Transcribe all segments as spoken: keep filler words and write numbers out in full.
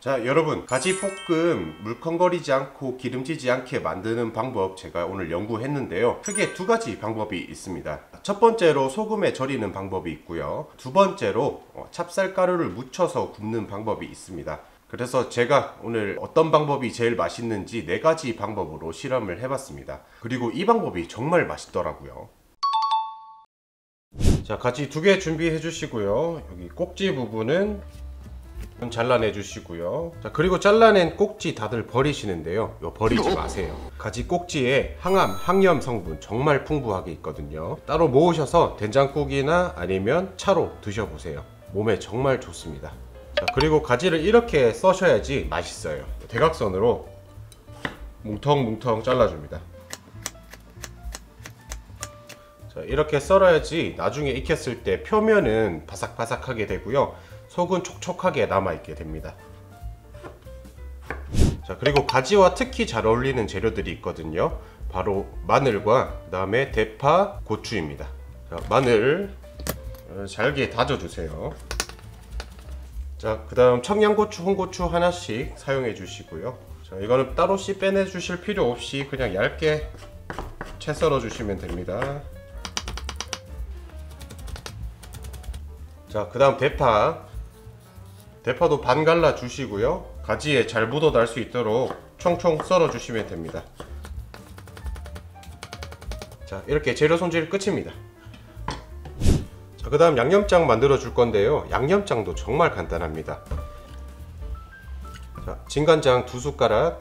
자, 여러분, 가지볶음 물컹거리지 않고 기름지지 않게 만드는 방법 제가 오늘 연구했는데요. 크게 두 가지 방법이 있습니다. 첫 번째로 소금에 절이는 방법이 있고요. 두 번째로 찹쌀가루를 묻혀서 굽는 방법이 있습니다. 그래서 제가 오늘 어떤 방법이 제일 맛있는지 네 가지 방법으로 실험을 해봤습니다. 그리고 이 방법이 정말 맛있더라고요. 자, 가지 두 개 준비해 주시고요. 여기 꼭지 부분은 잘라내 주시고요. 자, 그리고 잘라낸 꼭지 다들 버리시는데요, 이거 버리지 마세요. 가지 꼭지에 항암, 항염 성분 정말 풍부하게 있거든요. 따로 모으셔서 된장국이나 아니면 차로 드셔보세요. 몸에 정말 좋습니다. 자, 그리고 가지를 이렇게 써셔야지 맛있어요. 대각선으로 뭉텅뭉텅 잘라줍니다. 자, 이렇게 썰어야지 나중에 익혔을 때 표면은 바삭바삭하게 되고요, 속은 촉촉하게 남아있게 됩니다. 자, 그리고 가지와 특히 잘 어울리는 재료들이 있거든요. 바로 마늘과 그 다음에 대파, 고추입니다. 자, 마늘 잘게 다져주세요. 자, 그 다음 청양고추, 홍고추 하나씩 사용해 주시고요. 자, 이거는 따로 씨 빼내 주실 필요 없이 그냥 얇게 채 썰어 주시면 됩니다. 자, 그 다음 대파 대파도 반 갈라 주시고요. 가지에 잘 묻어 날 수 있도록 총총 썰어 주시면 됩니다. 자, 이렇게 재료 손질 끝입니다. 자, 그 다음 양념장 만들어 줄 건데요. 양념장도 정말 간단합니다. 자, 진간장 두 숟가락,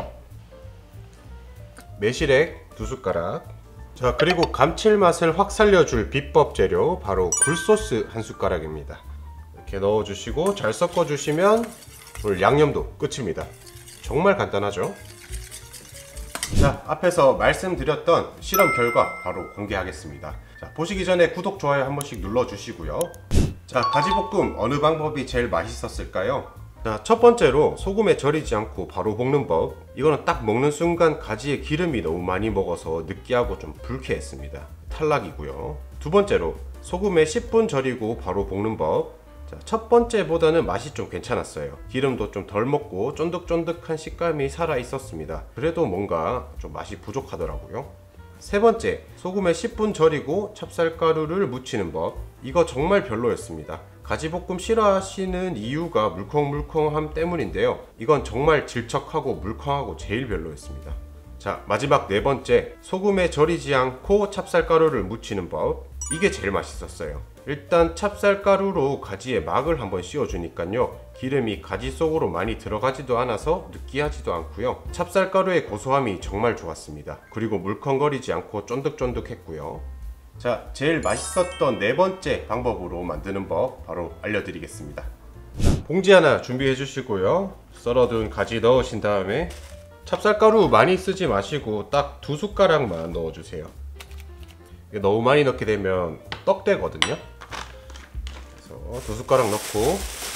매실액 두 숟가락, 자, 그리고 감칠맛을 확 살려줄 비법 재료 바로 굴소스 한 숟가락입니다. 이렇게 넣어주시고 잘 섞어주시면 오늘 양념도 끝입니다. 정말 간단하죠? 자, 앞에서 말씀드렸던 실험 결과 바로 공개하겠습니다. 자, 보시기 전에 구독, 좋아요 한 번씩 눌러주시고요. 자, 가지볶음 어느 방법이 제일 맛있었을까요? 자, 첫 번째로 소금에 절이지 않고 바로 볶는 법. 이거는 딱 먹는 순간 가지에 기름이 너무 많이 먹어서 느끼하고 좀 불쾌했습니다. 탈락이고요. 두 번째로 소금에 십 분 절이고 바로 볶는 법. 자, 첫 번째보다는 맛이 좀 괜찮았어요. 기름도 좀 덜 먹고 쫀득쫀득한 식감이 살아 있었습니다. 그래도 뭔가 좀 맛이 부족하더라고요. 세 번째, 소금에 십 분 절이고 찹쌀가루를 묻히는 법. 이거 정말 별로였습니다. 가지볶음 싫어하시는 이유가 물컹물컹함 때문인데요, 이건 정말 질척하고 물컹하고 제일 별로였습니다. 자, 마지막 네 번째, 소금에 절이지 않고 찹쌀가루를 묻히는 법. 이게 제일 맛있었어요. 일단 찹쌀가루로 가지에 막을 한번 씌워주니까요, 기름이 가지 속으로 많이 들어가지도 않아서 느끼하지도 않고요, 찹쌀가루의 고소함이 정말 좋았습니다. 그리고 물컹거리지 않고 쫀득쫀득했고요. 자, 제일 맛있었던 네 번째 방법으로 만드는 법 바로 알려드리겠습니다. 자, 봉지 하나 준비해 주시고요. 썰어둔 가지 넣으신 다음에 찹쌀가루 많이 쓰지 마시고 딱 두 숟가락만 넣어주세요. 너무 많이 넣게 되면 떡되거든요. 그래서 두 숟가락 넣고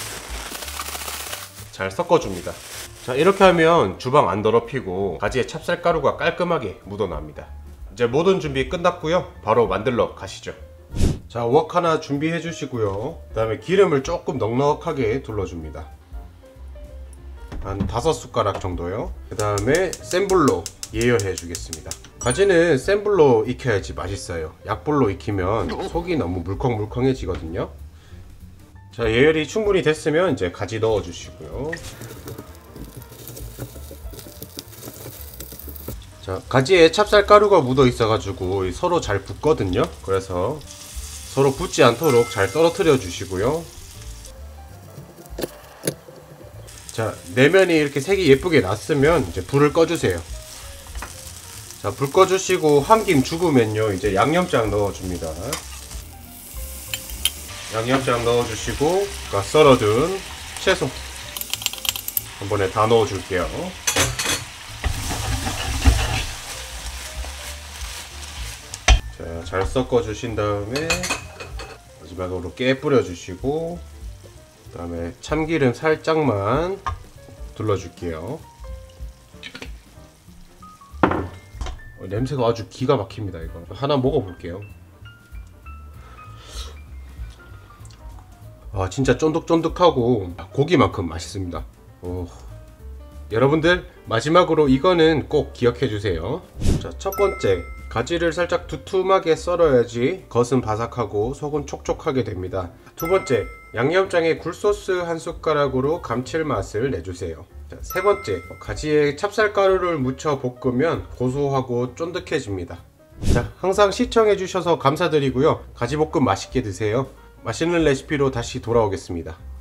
잘 섞어줍니다. 자, 이렇게 하면 주방 안 더럽히고 가지에 찹쌀가루가 깔끔하게 묻어납니다. 이제 모든 준비 끝났고요. 바로 만들러 가시죠. 자, 웍 하나 준비해 주시고요. 그 다음에 기름을 조금 넉넉하게 둘러줍니다. 한 다섯 숟가락 정도요. 그 다음에 센 불로 예열해 주겠습니다. 가지는 센 불로 익혀야지 맛있어요. 약불로 익히면 속이 너무 물컹물컹해지거든요. 자, 예열이 충분히 됐으면 이제 가지 넣어 주시고요. 자, 가지에 찹쌀가루가 묻어 있어 가지고 서로 잘 붙거든요. 그래서 서로 붙지 않도록 잘 떨어뜨려 주시고요. 자, 내면이 이렇게 색이 예쁘게 났으면 이제 불을 꺼주세요. 자, 불 꺼주시고 한 김 죽으면요, 이제 양념장 넣어줍니다. 양념장 넣어주시고 썰어둔 채소 한 번에 다 넣어줄게요. 자, 잘 섞어주신 다음에 마지막으로 깨 뿌려주시고 그 다음에 참기름 살짝만 둘러줄게요. 어, 냄새가 아주 기가 막힙니다. 이거 하나 먹어볼게요. 아, 진짜 쫀득쫀득하고 고기만큼 맛있습니다. 오. 여러분들 마지막으로 이거는 꼭 기억해 주세요. 자, 첫 번째, 가지를 살짝 두툼하게 썰어야지 겉은 바삭하고 속은 촉촉하게 됩니다. 두 번째, 양념장에 굴소스 한 숟가락으로 감칠맛을 내주세요. 자, 세 번째, 가지에 찹쌀가루를 묻혀 볶으면 고소하고 쫀득해집니다. 자, 항상 시청해 주셔서 감사드리고요. 가지볶음 맛있게 드세요. 맛있는 레시피로 다시 돌아오겠습니다.